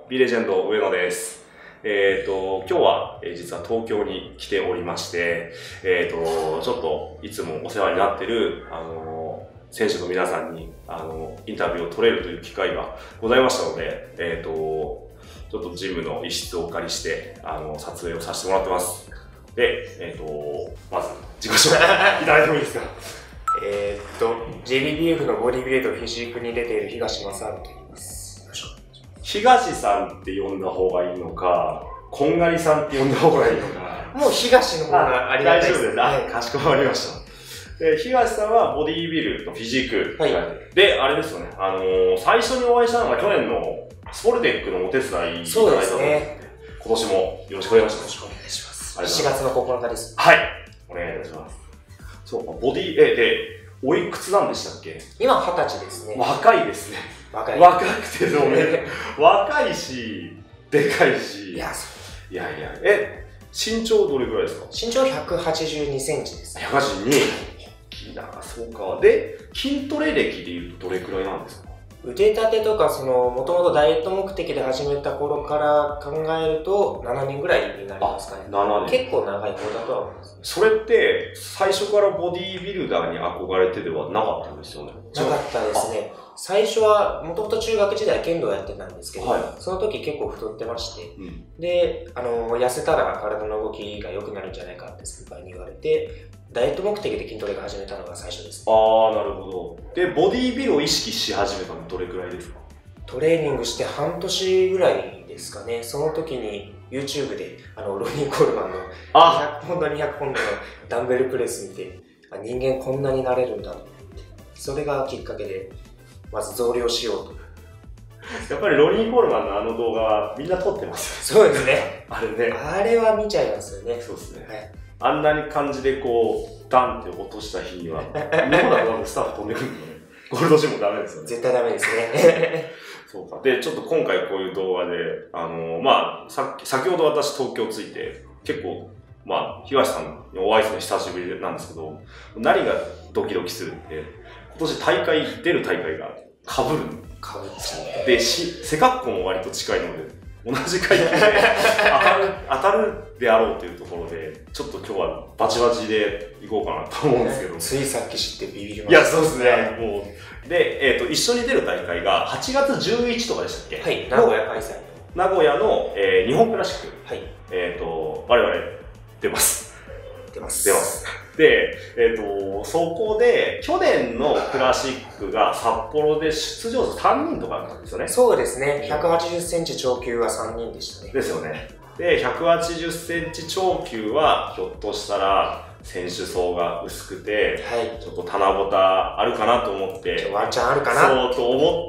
B レジェンド上野です。今日は、実は東京に来ておりまして、ちょっといつもお世話になっている、選手の皆さんに、インタビューを取れるという機会がございましたので、ちょっとジムの一室をお借りして、撮影をさせてもらってます。で、まず、自己紹介いただいてもいいですか？ JBBF のボディビルドフィジークに出ている東正治と言います。 東さんって呼んだ方がいいのか、こんがりさんって呼んだ方がいいのか。 もう東の方がありがたいです。 大丈夫です。はい、かしこまりました。で、東さんはボディビルとフィジーク。はい。で、あれですよね。最初にお会いしたのが去年のスポルテックのお手伝いいただいたそうですね。 今年もよろしくお願いします。 よろしくお願いします。7月の9日です。 はい。お願いいたします。そうか、ボディ、で、おいくつなんでしたっけ？ 今20歳ですね。 若いですね。若くてもね、若いし、でかいし。いや、身長どれぐらいですか？ 身長182センチです。 182？いいな、そうか。で、筋トレ歴でいうとどれくらいなんですか？ 腕立てとか、もともとダイエット目的で始めた頃から考えると、7年ぐらいになりますかね。 7年。 結構長い方だとは思います。 それって、最初からボディービルダーに憧れてではなかったんですよね？ なかったですね。最初は、もともと中学時代剣道やってたんですけど、はい、その時結構太ってまして、で、痩せたら体の動きが良くなるんじゃないかって先輩に言われて、ダイエット目的で筋トレが始めたのが最初です。 ああ、なるほど。で、ボディービルを意識し始めたのどれくらいですか？ トレーニングして半年ぐらいですかね。その時に YouTube で、ロニー・コールマンの200ポンド、200ポンドのダンベルプレス見て、人間こんなになれるんだと思って、それがきっかけで、まず増量しようと。 やっぱりロニー・コールマンのあの動画はみんな撮ってますよ。そうですね。 あれね。 あれは見ちゃいますよね。 そうですね。 はい、 あんなに感じでこう、ダンって落とした日には、日本だとスタッフ飛んでくるのね。ゴールドジムダメですよね。 絶対ダメですね。 そうか。で、ちょっと今回こういう動画で、先ほど私東京着いて、結構、東さんにお会いするの久しぶりなんですけど、何がドキドキするって、今年出る大会が被る。 被っちゃう。 で、背格好も割と近いので、同じ階級で当たるであろうというところで、ちょっと今日はバチバチでいこうかなと思うんですけど。 ついさっき知ってビビりました。 いや、そうですね。もう。で、一緒に出る大会が8月11とかでしたっけ？ はい、名古屋開催。 名古屋の、日本クラシック。 はい。 我々出ます。 出ます。 で、そこで、去年のクラシックが札幌で出場者3人とかだったんですよね。 そうですね。180センチ超級は3人でしたね。 ですよね。で、180センチ超級は、ひょっとしたら、選手層が薄くて、はい、ちょっと棚ぼたあるかなと思って、 ワンチャンあるかなそうと思って、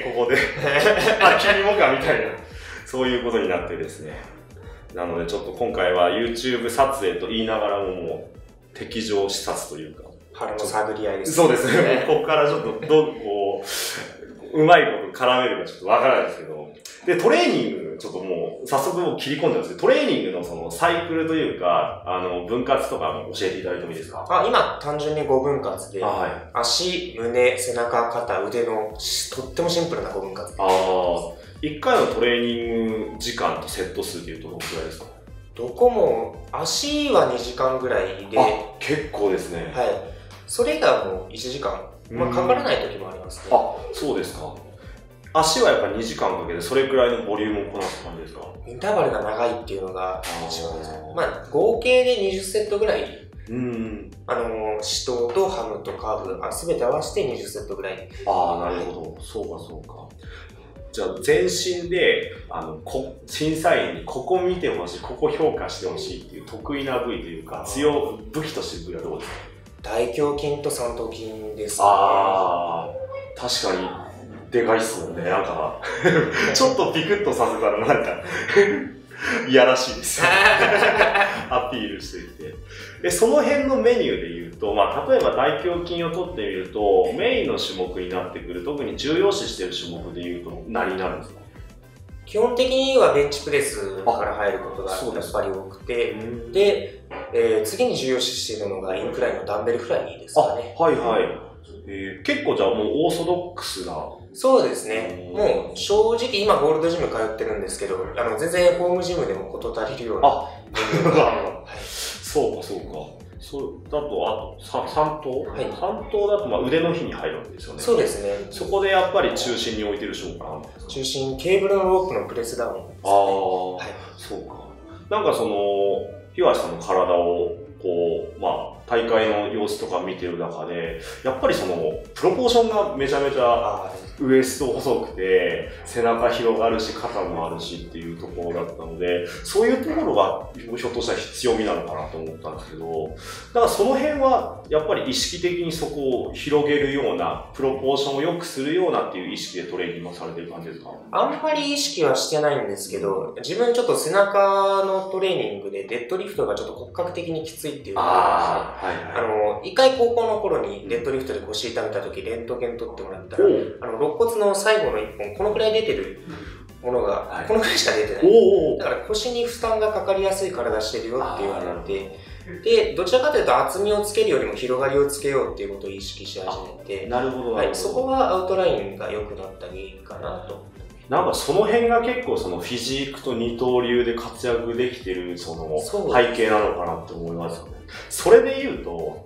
ここで、君もかみたいな、そういうことになってですね。なのでちょっと今回は YouTube 撮影と言いながらももう敵情視察というか。 腹の探り合いですね。 そうですね。ここからちょっとうまいこと絡めるかちょっとわからないですけど。で、トレーニング、ちょっともう早速切り込んでますけど、トレーニングのそのサイクルというか、分割とかも教えていただいてもいいですか？ 今単純に5分割で、はい、足、胸、背中、肩、腕のとってもシンプルな5分割。 1回のトレーニング時間とセット数でいうとどのくらいですか？ どこも、足は2時間ぐらいで。 結構ですね。 はい。それ以外はもう1時間。かからない時もありますね。 そうですか。足はやっぱ2時間かけて、それくらいのボリュームをこなす感じですか？ インターバルが長いっていうのが一番ですね。合計で20セットぐらい。四頭とハムとカーブ、すべて合わせて20セットぐらい。 なるほど。そうか。じゃあ、全身で、審査員にここ見てほしい、ここ評価してほしいっていう得意な部位というか、武器としてる部位はどうですか？ 大胸筋と三頭筋ですね。 確かに、でかいっすもんね。なんか、ちょっとピクッとさせたらなんか、いやらしいです。アピールしていて。で、その辺のメニューで言うと、例えば大胸筋を取ってみると、メインの種目になってくる、特に重要視している種目で言うと何になるんですか？ 基本的にはベンチプレスから入ることがやっぱり多くて、で、次に重要視しているのがインクラインのダンベルフライですかね。 結構じゃあもうオーソドックスなそうですね。もう正直今ゴールドジム通ってるんですけど、全然ホームジムでも事足りるような。 はい、そうかそうか。そうだと、あと3頭、はい、3頭だとまあ腕の日に入るわけですよね。 そうですね。 そこでやっぱり中心に置いてる瞬間。 中心、ケーブルのロープのプレスダウンですね。 ああ、はい、そうか。なんか日渡さんの体をこう、まあ、大会の様子とか見てる中で、やっぱりプロポーションがめちゃめちゃウエスト細くて、背中広がるし、肩もあるしっていうところだったので、そういうところがひょっとしたら強みなのかなと思ったんですけど、だからその辺はやっぱり意識的にそこを広げるような、プロポーションを良くするようなっていう意識でトレーニングをされてる感じですか？あんまり意識はしてないんですけど、自分ちょっと背中のトレーニングでデッドリフトがちょっと骨格的にきついっていうのがあるんですね。一回高校の頃にデッドリフトで腰痛めた時、レントゲン取ってもらったら、肋骨の最後の一本、このくらい出てるものが、このくらいしか出てない。だから腰に負担がかかりやすい体してるよって言われて、で、どちらかというと厚みをつけるよりも広がりをつけようっていうことを意識し始めて、 なるほど。 はい、そこはアウトラインが良くなった原因かなと。 なんかその辺が結構フィジークと二刀流で活躍できてる背景なのかなって思いますよね。それで言うと、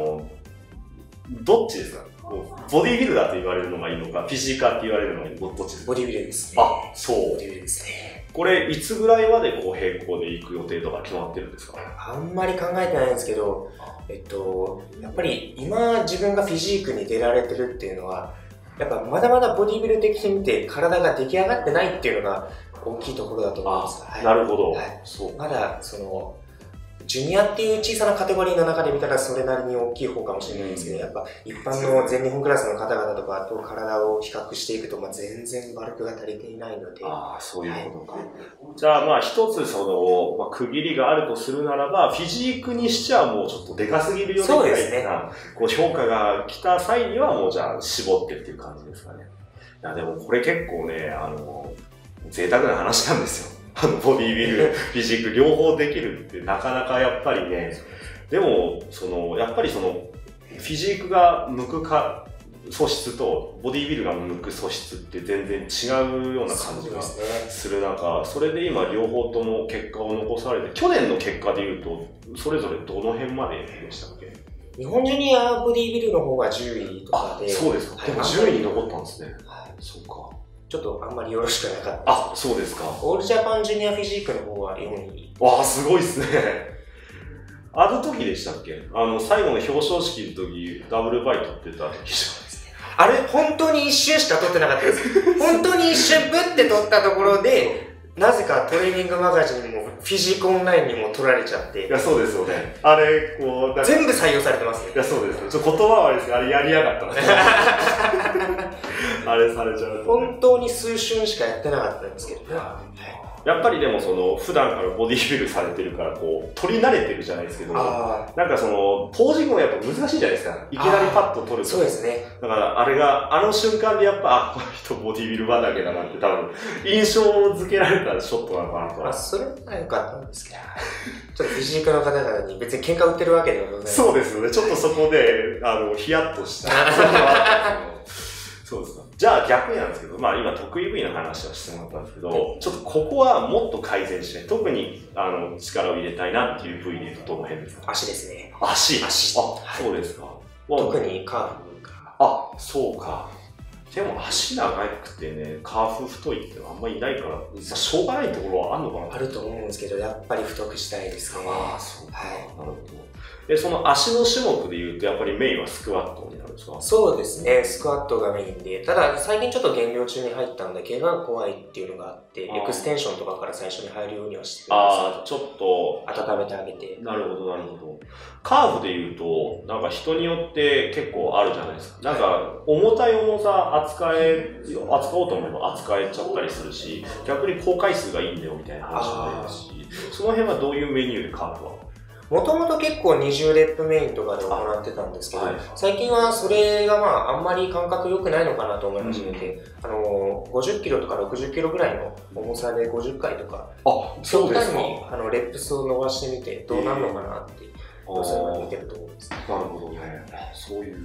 どっちですか？ボディビルダーと言われるのがいいのか、フィジーカーって言われるのがいいのか、どっちですか？ ボディビルダーですね。 あ、そう。 ボディビルですね。 これ、いつぐらいまで並行で行く予定とか決まってるんですか？ あんまり考えてないんですけど、やっぱり今自分がフィジークに出られてるっていうのは、やっぱまだまだボディビル的に見て体が出来上がってないっていうのが大きいところだと思います。 はい、なるほど。 はい、そうまだジュニアっていう小さなカテゴリーの中で見たらそれなりに大きい方かもしれないんですけど、やっぱ一般の全日本クラスの方々とかと体を比較していくと、全然バルクが足りていないので。 ああ、そういうことか。はい、じゃあまあ一つ区切りがあるとするならば、フィジークにしちゃもうちょっとでかすぎるような、 そうですね。 評価が来た際にはもうじゃあ絞ってっていう感じですかね。いやでもこれ結構ね、贅沢な話なんですよ。ボディビル、フィジーク両方できるってなかなかやっぱりね、でも、やっぱりフィジークが向く素質とボディビルが向く素質って全然違うような感じがする中、それで今両方とも結果を残されて、去年の結果でいうと、それぞれどの辺まででしたっけ？ 日本ジュニアボディビルの方が10位とかで。 そうですか。でも10位に残ったんですね。はい。そうか。 ちょっとあんまりよろしくなかった。 あ、そうですか。 オールジャパンジュニアフィジークの方は4位。 わあ、すごいですね。あの時でしたっけ？最後の表彰式の時、ダブルバイ取ってた時じゃないですか。あれ、本当に一瞬しか取ってなかったです。本当に一瞬ブッて取ったところで、なぜかトレーニングマガジンにもフィジークオンラインにも取られちゃって。 いや、そうですよね。あれ、 全部採用されてますね。 いや、そうですね。言葉はあれですけど、あれやりやがったんですあれされちゃうと、 ね。本当に数瞬しかやってなかったんですけどね。 やっぱりでも普段からボディビルされてるから、取り慣れてるじゃないですけど、なんかポージングもやっぱ難しいじゃないですか。いきなりパッと取ると。 そうですね。 だからあれが、あの瞬間でやっぱ、この人ボディビル畑だなって多分、印象付けられたショットなのかなと。 それは良かったんですけど、ちょっとフィジークの方々に別に喧嘩売ってるわけではございません。 そうですよね。ちょっとそこで、ヒヤッとした。そうですか。じゃあ逆になんですけど、今得意部位の話はしてもらったんですけど、ちょっとここはもっと改善して、特に力を入れたいなっていう部位で言うとどの辺ですか？ 足ですね。 足。 あ、 そうですか。 特にカーフが。 あ、そうか。でも足長くてね、カーフ太いってのはあんまりいないから、しょうがないところはあるのかな？ あると思うんですけど、やっぱり太くしたいですね。 ああ、そうか。はい。なるほど。で、その足の種目で言うと、やっぱりメインはスクワットになるんですか？そうですね、スクワットがメインで、ただ最近ちょっと減量中に入ったんで、怪我が怖いっていうのがあって、エクステンションとかから最初に入るようにはしてるんです。 ああ、ちょっと温めてあげて。 なるほど、なるほど。カーフで言うと、なんか人によって結構あるじゃないですか。なんか、重たい重さ扱おうと思えば扱えちゃったりするし、逆に高回数がいいんだよみたいな話もあるし、その辺はどういうメニューでカーフは？ もともと結構20レップメインとかで行ってたんですけど、最近はそれがあんまり感覚良くないのかなと思い始めて、50キロとか60キロぐらいの重さで50回とか、極端にレップスを伸ばしてみてどうなるのかなって。 要素が似てると思うんです。 なるほどね。そういう。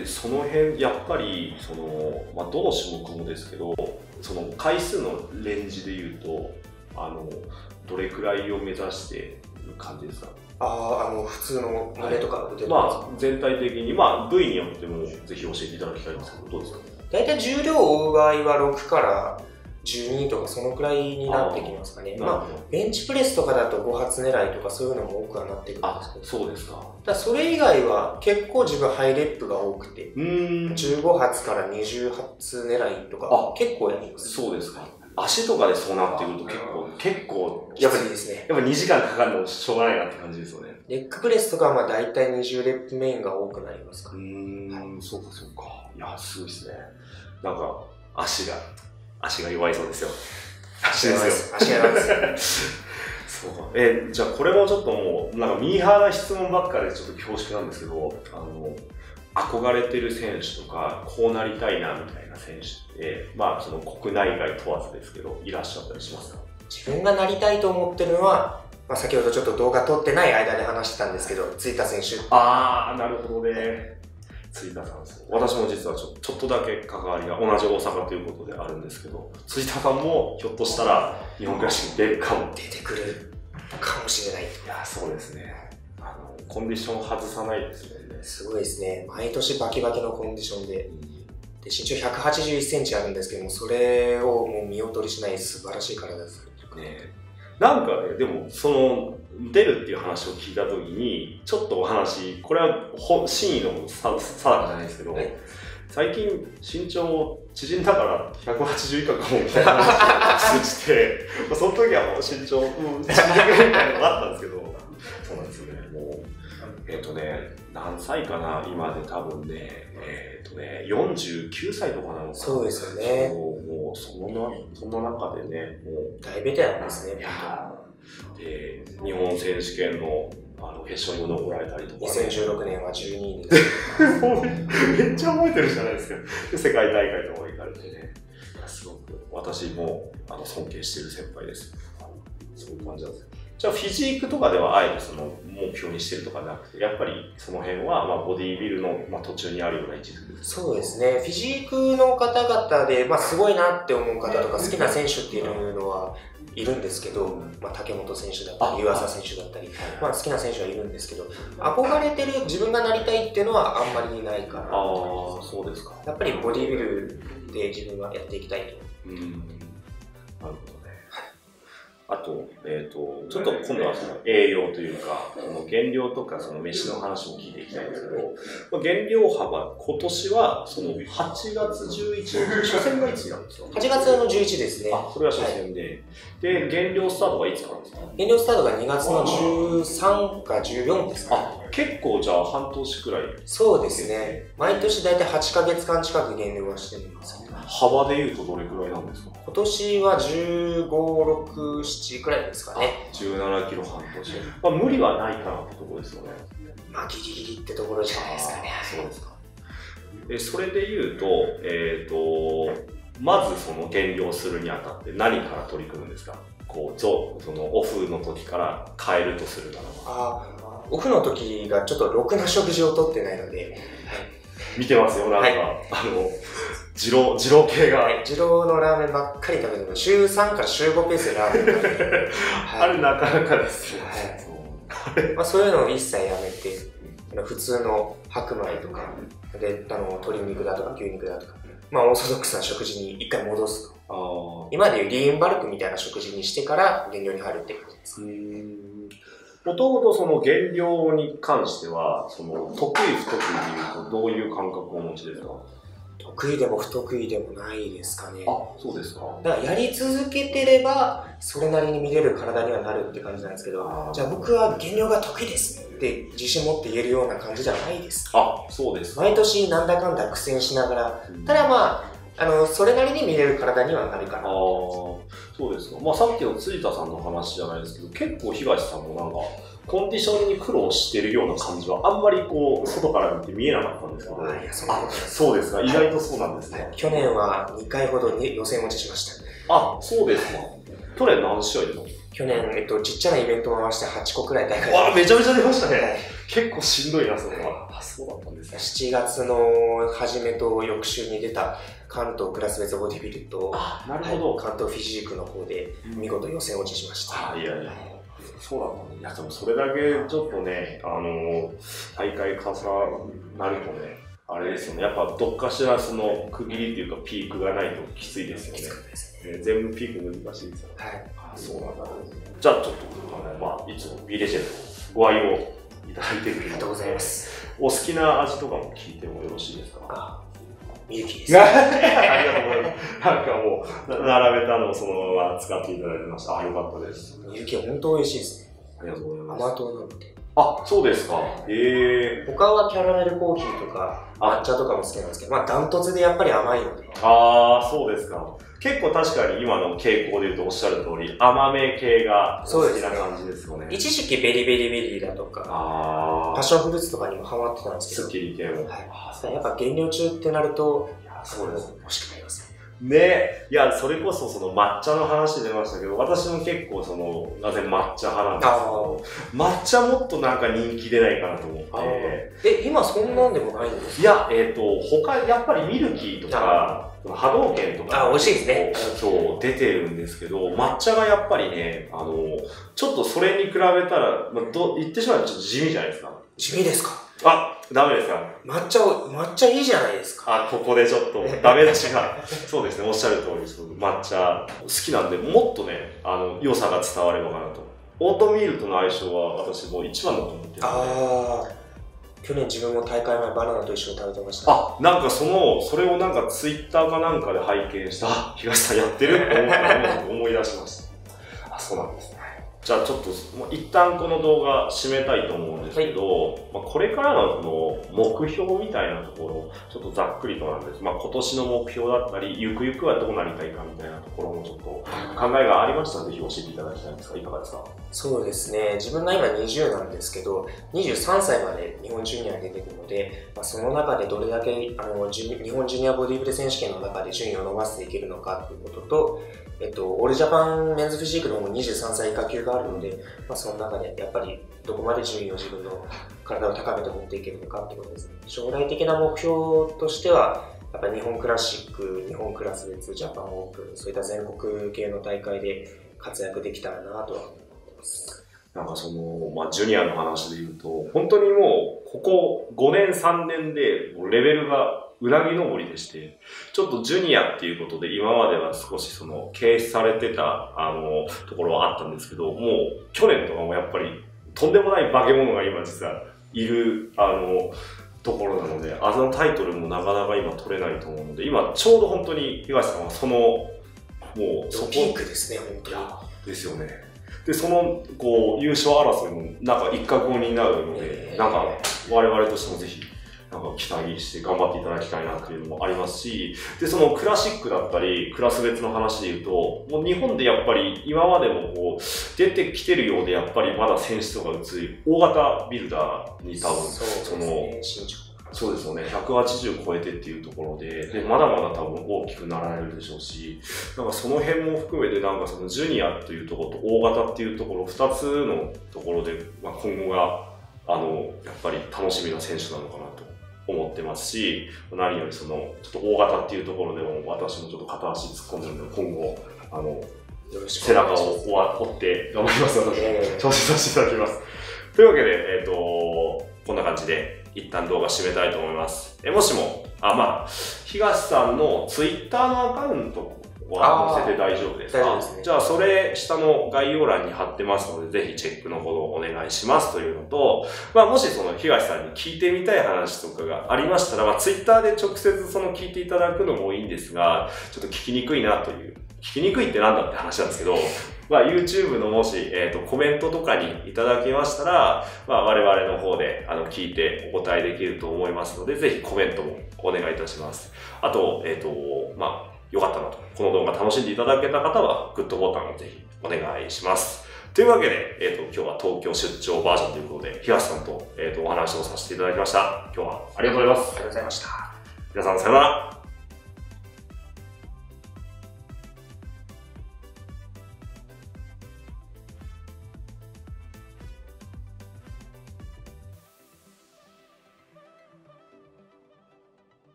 その辺、やっぱり、どの種目もですけど、その回数のレンジでいうと、どれくらいを目指している感じですか？ 普通の胸とか腕とか、全体的に、部位によってもぜひ教えていただきたいんですけど、どうですか？ 大体重量を追う場合は6から12とかそのくらいになってきますかね。ベンチプレスとかだと5発狙いとかそういうのも多くはなってくるんですけど。 そうですか。 それ以外は結構自分ハイレップが多くて、15発から20発狙いとか結構やります。 そうですか。足とかでそうなってくると結構やっぱりですね。 やっぱ2時間かかるのもしょうがないなって感じですよね。 レッグプレスとかは大体20レップメインが多くなりますか。 そうかそうか。いや、すごいですね。なんか足が弱いそうですよ。足が弱いです。そうか。じゃあこれもちょっともうなんかミーハーな質問ばっかりでちょっと恐縮なんですけど、憧れてる選手とかこうなりたいなみたいな選手ってその国内外問わずですけどいらっしゃったりしますか？ 自分がなりたいと思ってるのは、先ほどちょっと動画撮ってない間で話してたんですけど、ツイタ選手。 なるほどね。ツイタさんです。私も実はちょっとだけ関わりが同じ大阪ということであるんですけど、ツイタさんもひょっとしたら日本クラシックに出るかも。 出てくるかもしれない。いや、そうですね。コンディション外さないですよね。 すごいですね。毎年バキバキのコンディションで。身長181センチあるんですけども、それをもう見劣りしない素晴らしい体ですね。なんかね、でも出るっていう話を聞いたときに、ちょっとお話、これは真意の定かじゃないですけど、最近身長縮んだから180以下かもみたいな話を通じて、その時はもう身長、縮んでくれみたいなのがあったんですけど、そうなんですよね。もう何歳かな、今で多分ね、49歳とかなのかな。 そうですよね。 もうその中でね、もう大ベテランですね。 で、日本選手権の決勝にも残られたりとか、ね。 2016年は12位です。 めっちゃ覚えてるじゃないですか。で、世界大会とか行かれてね。すごく私も尊敬している先輩です。そういう感じなんですよ。じゃあフィジークとかではあえてその目標にしてるとかじゃなくて、やっぱりその辺はボディービルの途中にあるような位置づけですか？ そうですね。フィジークの方々で、すごいなって思う方とか好きな選手っていうのはいるんですけど、竹本選手だったり、湯浅選手だったり、好きな選手はいるんですけど、憧れてる自分がなりたいっていうのはあんまりないから。 そうですか。 やっぱりボディービルで自分はやっていきたいと。 なるほどね。あと、ちょっと今度はその栄養というか、その減量とかその飯の話も聞いていきたいんですけど、減量幅、今年はその8月11日、初戦がいつなんですか？ 8 月の11ですね。 それは初戦で。で、減量スタートはいつからですか？ 減量スタートが2月の13か14ですか。 結構じゃあ半年くらい。 そうですね。毎年だいたい8ヶ月間近く減量はしてるんですよ。 幅でいうとどれくらいなんですか？ 今年は15、6、7くらいですかね。 17キロ半年。無理はないかなってところですよね。 ギリギリってところじゃないですかね。 そうですか。それでいうと、まずその減量するにあたって何から取り組むんですか？そのオフの時から変えるとするならば。 オフの時がちょっとろくな食事をとってないので。 見てますよ、なんか。二郎系が。 二郎のラーメンばっかり食べてるので、週3から週5ペースでラーメン食べてあれなかなかですよ。 そういうのを一切やめて、普通の白米とか、で鶏肉だとか牛肉だとか、オーソドックスな食事に一回戻すと。今でいうリーンバルクみたいな食事にしてから減量に入るっていうことです。 もともとその減量に関しては、その得意不得意でいうとどういう感覚をお持ちですか？ 得意でも不得意でもないですかね。 そうですか。 だからやり続けてれば、それなりに見れる体にはなるって感じなんですけど、じゃあ僕は減量が得意ですって自信持って言えるような感じじゃないです。 そうです。 毎年なんだかんだ苦戦しながら、ただそれなりに見れる体にはなるかな。 そうですか。さっきの辻田さんの話じゃないですけど、結構東さんもなんか、コンディションに苦労してるような感じはあんまり外から見て見えなかったんですけど。そうですか。意外とそうなんですね。 去年は2回ほどに予選落ちしました。 そうですか。 去年何試合出たの？ 去年、ちっちゃなイベントを回して8個くらい大会。 わあ、めちゃめちゃ出ましたね。 はい、 結構しんどいな、それは。あ、そうだったんですね。 7月の初めと翌週に出た関東クラス別ボディビルと、 なるほど、 はい、関東フィジークの方で見事予選落ちしました。 いやいや、そうだったね。いや、でもそれだけちょっとね、大会重なるとね、あれですよね、やっぱどっかしらその区切りっていうかピークがないときついですよね。全部ピーク難しいですよね。 はい。 そうなんだ。じゃあちょっと、いつも B レジェンドご愛用いただいてるありがとうございます。 お好きな味とかも聞いてもよろしいですか？ ミルキーです。 ありがとうございます。なんかもう、並べたのをそのまま使っていただいてました。よかったです。 ミルキーは本当美味しいですね。 ありがとうございます。 甘党なので。 そうですか。 他はキャラメルコーヒーとか抹茶とかも好きなんですけど、ダントツでやっぱり甘いので。 そうですか。結構確かに今の傾向で言うとおっしゃる通り、甘め系が好きな感じですよね。 一時期ベリベリベリーだとか、パッションフルーツとかにもハマってたんですけど。 スッキリ系も。 やっぱ減量中ってなると、そうですね。欲しくなりますね。 いや、それこそその抹茶の話出ましたけど、私も結構なぜ抹茶派なんですけど、抹茶もっとなんか人気出ないかなと思って。 今そんなんでもないんですか？ いや、他、やっぱりミルキーとか、波動拳とか、 美味しいですね。 そう、出てるんですけど、抹茶がやっぱりね、ちょっとそれに比べたら、言ってしまうとちょっと地味じゃないですか。 地味ですか？ ダメですか？ 抹茶いいじゃないですか。 ここでちょっとダメ出しが。そうですね、おっしゃる通りです。抹茶好きなんで、もっとね、良さが伝わればかなと。オートミールとの相性は私もう一番だと思ってるんで。 去年自分も大会前バナナと一緒に食べてました。 なんかそれをなんかツイッターかなんかで拝見した、東さんやってるって思ったら思い出しました。そうなんですね。じゃあちょっと一旦この動画締めたいと思うんですけど、これからの目標みたいなところ、ちょっとざっくりとなんです。今年の目標だったり、ゆくゆくはどうなりたいかみたいなところもちょっと考えがありましたら、ぜひ教えていただきたいんですが、いかがですか？ そうですね。自分が今20なんですけど、23歳まで日本ジュニアに出てくるので、その中でどれだけ日本ジュニアボディビル選手権の中で順位を伸ばしていけるのかということと、オールジャパンメンズフィジークの方も23歳以下級があるので、その中でやっぱりどこまで順位を自分の体を高めて持っていけるのかってことですね。将来的な目標としては、やっぱり日本クラシック、日本クラス別、ジャパンオープン、そういった全国系の大会で活躍できたらなとは思ってます。 なんかジュニアの話で言うと、本当にもう、ここ5年3年でレベルがうなぎ登りでして、ちょっとジュニアっていうことで今までは少し軽視されてた、ところはあったんですけど、もう去年とかもやっぱりとんでもない化け物が今実はいる、ところなので、タイトルもなかなか今取れないと思うので、今ちょうど本当に東さんはもうピークですね、本当に。 ですよね。で、優勝争いもなんか一角を担うので、なんか我々としてもぜひ、なんか期待して頑張っていただきたいなっていうのもありますし、で、クラシックだったり、クラス別の話で言うと、もう日本でやっぱり今までも出てきてるようで、やっぱりまだ選手とか薄い大型ビルダーに多分、そうですよね、180超えてっていうところで、まだまだ多分大きくなられるでしょうし、なんかその辺も含めて、なんかジュニアっていうところと大型っていうところ、2つのところで、今後が、やっぱり楽しみな選手なのかなと思ってますし、何よりちょっと大型っていうところでも、私もちょっと片足突っ込んでるので、今後、背中を追って頑張りますので、挑戦させていただきます。というわけで、こんな感じで、一旦動画締めたいと思います。もしも、東さんのツイッターのアカウントは載せて大丈夫ですか？ 大丈夫ですね。 じゃあ、それ下の概要欄に貼ってますので、ぜひチェックのほどお願いしますというのと、もし東さんに聞いてみたい話とかがありましたら、ツイッターで直接聞いていただくのもいいんですが、ちょっと聞きにくいなという、聞きにくいってなんだって話なんですけど、YouTube のもし、コメントとかにいただけましたら、我々の方で聞いてお答えできると思いますので、ぜひコメントもお願いいたします。あと、よかったなと、この動画楽しんでいただけた方は、グッドボタンをぜひお願いします。というわけで、今日は東京出張バージョンということで、東さんと、お話をさせていただきました。今日はありがとうございます。 ありがとうございました。 皆さんさよなら。